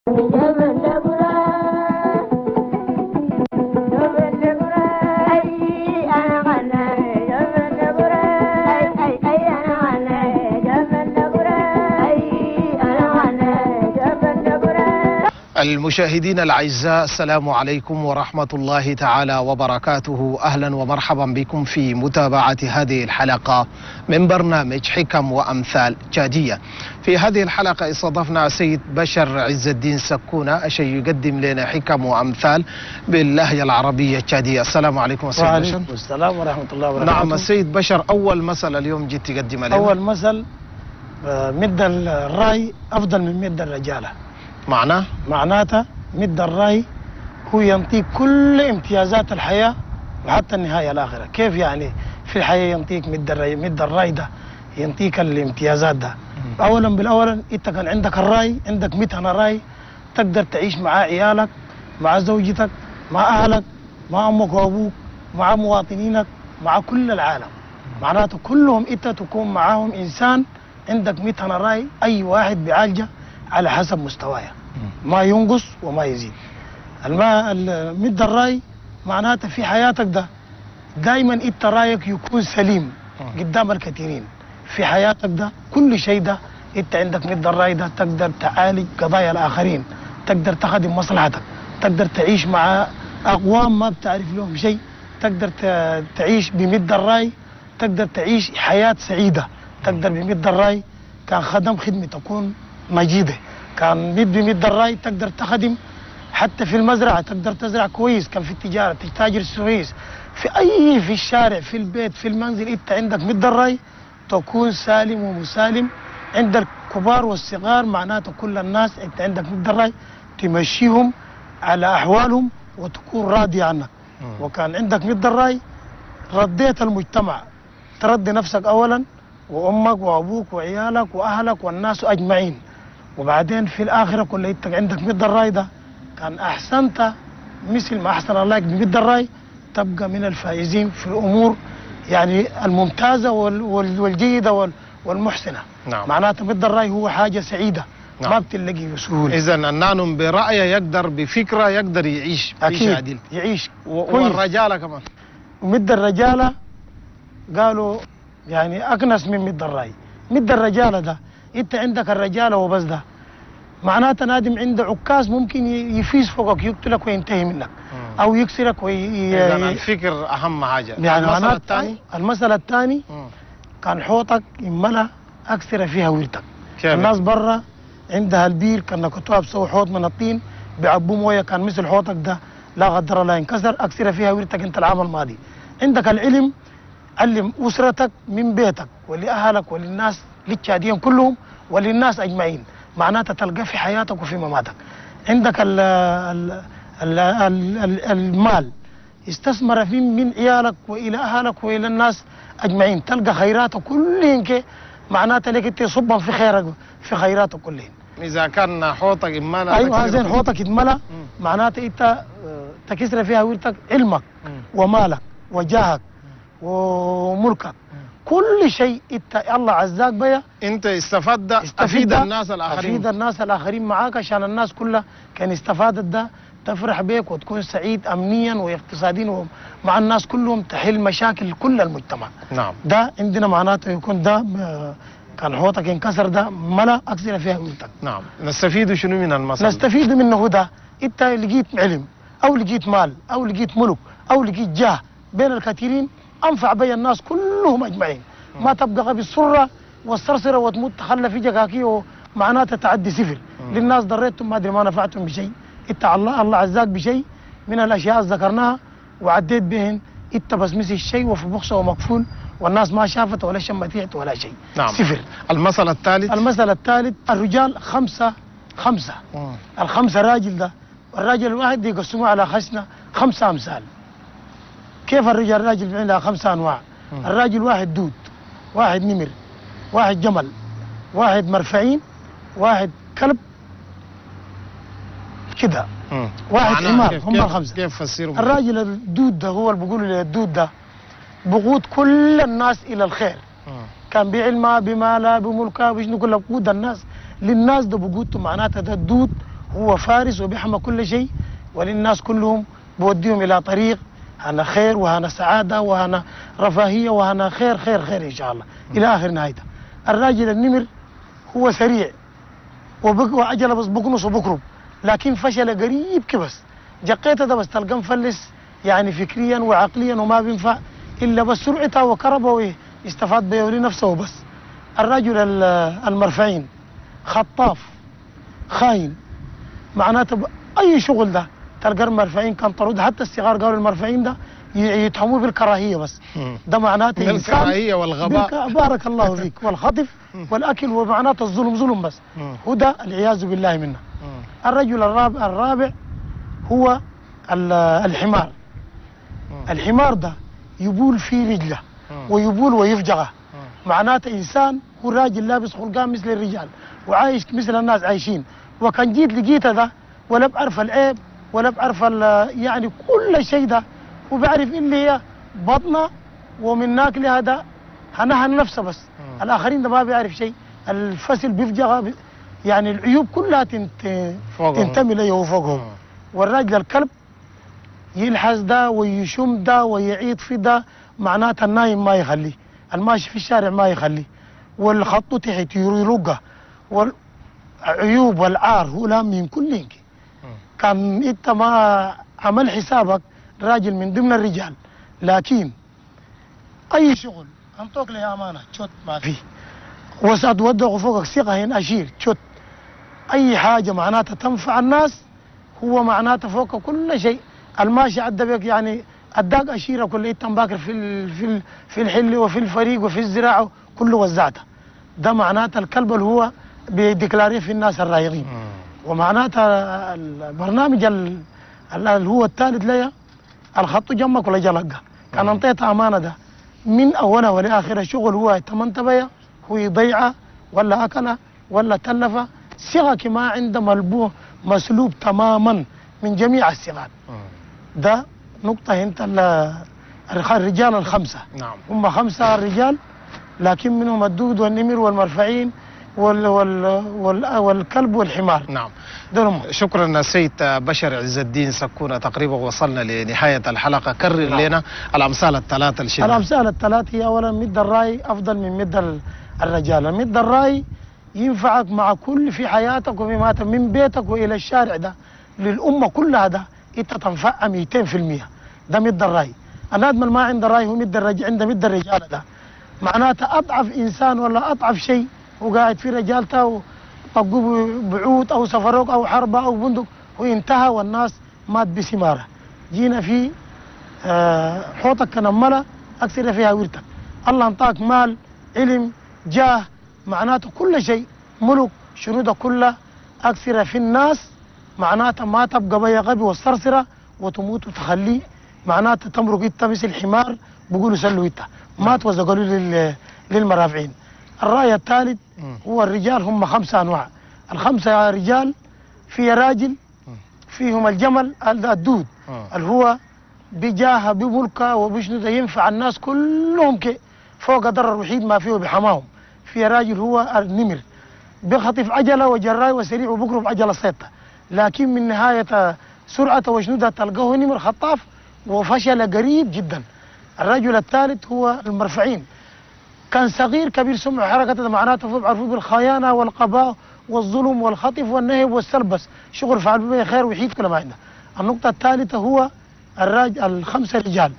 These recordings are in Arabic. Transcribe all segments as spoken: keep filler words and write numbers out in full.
المشاهدين الأعزاء، السلام عليكم ورحمة الله تعالى وبركاته. أهلا ومرحبا بكم في متابعة هذه الحلقة من برنامج حكم وأمثال تشادية. في هذه الحلقة استضفنا سيد بشر عز الدين سكونة عشان يقدم لنا حكم وأمثال باللهجة العربية التشادية. السلام عليكم سيد بشر. وعليكم السلام ورحمة الله وبركاته. نعم السيد بشر، أول مثل اليوم جيت تقدم لنا. أول مثل مد الراي أفضل من مد الرجالة. معناه؟ معناته مد الراي هو ينطيك كل امتيازات الحياة وحتى النهاية الآخرة. كيف يعني في الحياة ينطيك مد الراي؟ مد الراي ده ينطيك الامتيازات ده. أولا بالأولا أنت كان عندك الراي، عندك مئة راي تقدر تعيش مع عيالك، مع زوجتك، مع أهلك، مع أمك وأبوك، مع مواطنينك، مع كل العالم. معناته كلهم أنت تكون معاهم إنسان عندك مئة راي، أي واحد بيعالجه على حسب مستواها، ما ينقص وما يزيد. الماء مد الراي معناته في حياتك ده دائما انت رايك يكون سليم قدام الكثيرين. في حياتك ده كل شيء ده انت عندك مد الراي ده تقدر تعالج قضايا الاخرين، تقدر تخدم مصلحتك، تقدر تعيش مع اقوام ما بتعرف لهم شيء، تقدر تعيش بمد الراي، تقدر تعيش حياة سعيدة. تقدر بمد الراي كان خدم خدمة تكون مجيدة، كان مد بمد الراي تقدر تخدم حتى في المزرعة، تقدر تزرع كويس، كان في التجارة تتاجر كويس، في أي في الشارع في البيت في المنزل أنت عندك مد الراي تكون سالم ومسالم. عند الكبار والصغار معناته كل الناس أنت عندك مد الراي تمشيهم على أحوالهم وتكون راضي عنك. وكان عندك مد الراي رديت المجتمع، ترضي نفسك أولا وأمك وأبوك وعيالك وأهلك والناس أجمعين، وبعدين في الآخرة كل انت عندك مد الراي ده كان أحسنت مثل ما أحسن الله بمد الراي تبقى من الفائزين في الأمور يعني الممتازة والجيدة والمحسنة. نعم. معناته مد الراي هو حاجة سعيدة. نعم. ما بتلاقي بسهولة. إذا النانم برأيه يقدر بفكرة يقدر يعيش أكيد عديل. يعيش والرجالة كمان. ومد الرجالة قالوا يعني أكنس من مد الراي. مد الرجالة ده انت عندك الرجاله وبس ده معناته نادم عنده عكاز ممكن يفيز فوقك يقتلك وينتهي منك مم. او يكسرك وي اذا الفكر اهم حاجه. يعني المسألة الثاني المسألة الثاني كان حوطك يملا اكسر فيها ورتك. الناس برا عندها البير كان كتوها بسوي حوض من الطين بيعبوه مويه كان مثل حوطك ده لا قدر الله ينكسر اكسر فيها ورتك انت العام الماضي. عندك العلم علم اسرتك من بيتك ولاهلك وللناس للتشاديين كلهم وللناس اجمعين. معناتها تلقى في حياتك وفي مماتك. عندك ال ال ال ال المال استثمر في من عيالك والى اهلك والى الناس اجمعين، تلقى خيراتك كلهم كي معناتها لك انت صبا في خيرك في خيراتك كلهم. اذا كان حوطك اتملى ايوه زين حوطك اتملى معناتها انت تكسر فيها ورثك علمك ومالك وجاهك وملكك كل شيء انت الله عزاك بيا انت استفاد افيد الناس الاخرين افيد الناس الاخرين معاك عشان الناس كلها كان استفادت ده تفرح بيك وتكون سعيد امنيا واقتصاديا ومع الناس كلهم تحل مشاكل كل المجتمع. نعم. ده عندنا معناته يكون ده كان حوطك انكسر ده ملا اكسر فيها ولتك. نعم. نستفيد شنو من المثل؟ نستفيد منه ده انت لقيت علم او لقيت مال او لقيت ملك او لقيت جاه بين الكثيرين انفع بين الناس كلهم اجمعين. ما تبقى غبي السره والصرصره وتموت تخلى في جكاكي ومعناتها تعدي صفر. للناس ضريتهم ما ادري ما نفعتهم بشيء. انت الله الله عزاك بشيء من الاشياء اللي ذكرناها وعديت بهن انت بس مثل الشيء وفي بخصه ومقفول والناس ما شافت ولا شمتيت ولا شيء. نعم. صفر. المثل الثالث المثل الثالث الرجال خمسه خمسه. مم. الخمسه راجل ده الراجل الواحد يقسموه على خشنه خمسه امثال. كيف الرجال الراجل بيعمل خمسه انواع؟ مم. الراجل واحد دود، واحد نمر، واحد جمل، واحد مرفعين، واحد كلب كده، واحد حمار. هم الخمسه. كيف فسروا؟ الراجل الدود ده هو اللي بيقولوا لي الدود ده بقود كل الناس الى الخير. مم. كان بعلمها بمالها بملكها بشنو كله بقود الناس للناس ده بقودته معناتها ده الدود هو فارس وبيحمى كل شيء، وللناس كلهم بوديهم إلى طريق هنا خير وهنا سعادة وهنا رفاهية وهنا خير خير خير إن شاء الله إلى آخر نهايته. الراجل النمر هو سريع وعجلة بس بكنس وبكرب، لكن فشل قريب كبس جقيته ده بس تلقى مفلس يعني فكريا وعقليا وما بينفع إلا بس سرعته وكربه ويستفاد بيه لنفسه بس. الرجل المرفعين خطاف خاين، معناته أي شغل ده تلقى المرفعين كان طرود، حتى الصغار قالوا المرفعين ده يتهموه بالكراهية بس. ده معناته بالكراهية والغباء بالك... بارك الله فيك والخطف والأكل، ومعناته الظلم ظلم بس. وده العياذ بالله منه. الرجل الرابع, الرابع هو الحمار. الحمار ده يبول في رجله ويبول ويفجعه، معناته إنسان هو راجل لابس خلقان مثل الرجال وعايش مثل الناس عايشين، وكان جيت لقيته ده ولا بعرف العيب ولا بعرف يعني كل شيء ده، وبعرف اللي هي بطنه ومن ناكل هذا هنهن نفسه بس. مم. الآخرين ده ما بيعرف شيء، الفصل بيفجع يعني العيوب كلها تنت... تنتمي له وفوقهم. والراجل الكلب يلحس ده ويشم ده ويعيد في ده، معناته النايم ما يخليه، الماشي في الشارع ما يخليه، والخط تحت يرقه، والعيوب والعار هو لام من كل كان انت ما عمل حسابك راجل من ضمن الرجال، لكن اي شغل انطوك لي امانه شوت ما فيه، وسعد ودق فوقك ثقه هنا اشير شوت، اي حاجه معناتها تنفع الناس هو معناتها فوق كل شيء. الماشي عدى بك يعني اداك اشيره كل انت باكر في ال في ال في الحل وفي الفريق وفي الزراعه كله وزعته. ده معناتها الكلب اللي هو بيديكلاريه في الناس الرايقين. ومعناتها البرنامج اللي هو الثالث ليا الخط جمك ولا جلقه، كان انطيتها امانه ده من اولها ولاخرها شغل هو تمنت بيا هو يضيعه ولا اكله ولا تلفه، صيغه ما عنده ملبوه مسلوب تماما من جميع الصيغات. ده نقطه انت الرجال الخمسه. نعم. هم خمسه رجال، لكن منهم الدود والنمر والمرفعين وال وال وال والكلب والحمار. نعم. دلهم. شكرا سيد بشر عز الدين سكونة، تقريبا وصلنا لنهاية الحلقة. كرر نعم. لنا الأمثال الثلاثة الشيء. الأمثال الثلاثة هي أولا مد الراي أفضل من مد الرجال. مد الراي ينفعك مع كل في حياتك وفي ماتك، من بيتك وإلى الشارع ده للأمة كلها، ده أنت تنفعها مئتين في المئة. ده مد الراي. النادم ما عنده راي هو مد الرجال، عنده مد الرجال ده معناته أضعف إنسان ولا أضعف شيء وقاعد في رجالته طقوا بعود او سفروك او حربه او بندق وانتهى والناس مات بثماره. جينا في آه حوطك كنمله اكثر فيها ورتك، الله انطاك مال علم جاه معناته كل شيء ملك شنو ده كله اكثر في الناس، معناته ما تبقى بيا غبي والصرصره وتموت وتخليه معناته تمرق انت مثل حمار بيقولوا سلوا انت مات وزقلوا لل للمرافعين. الرأي الثالث هو الرجال هم خمسة أنواع، الخمسة رجال في راجل فيهم الجمل الدود اللي هو بجاه بملكه وبشنو ده ينفع الناس كلهم كي فوق ضرر الوحيد ما فيه بحماهم. في راجل هو النمر بخطف عجلة وجراي وسريع وبقرب عجلة سيطة، لكن من نهاية سرعته وشنو ده تلقاه نمر خطاف وفشل قريب جدا. الرجل الثالث هو المرفعين، كان صغير كبير سمع حركته معناته بعرفوا بالخيانه والقباء والظلم والخطف والنهب والسلبس شغل فعل به خير ويحيد كل ما عنده. النقطه الثالثه هو الراجل الخمسه رجال.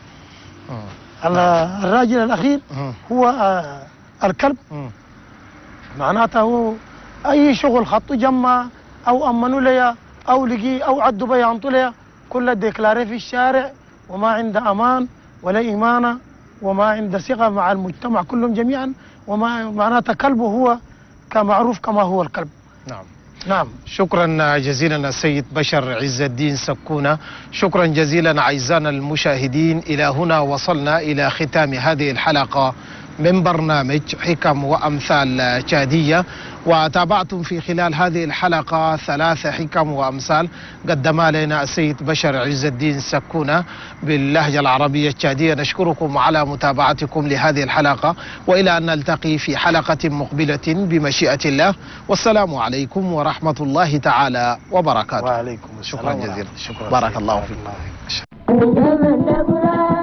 الراجل الاخير هو آه الكلب، معناته هو اي شغل خطوا جمع او امنوا ليا او لقي او عدوا بيا انطوا ليا كله ديكلاري في الشارع وما عنده امان ولا ايمانه وما عنده ثقة مع المجتمع كلهم جميعا، وما معناته كلبه هو كمعروف كما هو الكلب. نعم. نعم. شكرا جزيلا السيد بشر عز الدين سكونة، شكرا جزيلا أعزائنا المشاهدين. إلى هنا وصلنا إلى ختام هذه الحلقة من برنامج حكم وأمثال تشادية. وتابعتم في خلال هذه الحلقة ثلاث حكم وأمثال قدمها لنا السيد بشر عز الدين سكونة باللهجة العربية التشادية. نشكركم على متابعتكم لهذه الحلقة، وإلى أن نلتقي في حلقة مقبلة بمشيئة الله، والسلام عليكم ورحمة الله تعالى وبركاته. وعليكم السلام. شكرا جزيلا. شكرا. بارك الله فيك.